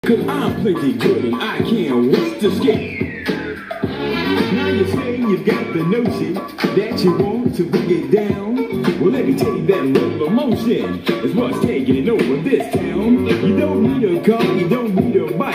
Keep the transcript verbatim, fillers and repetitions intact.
Cause I'm plenty good and I can't wait to skate. Now you say you got the notion that you want to bring it down. Well, let me tell you that roller motion is what's taking it over this town. You don't need a car, you don't need a bike.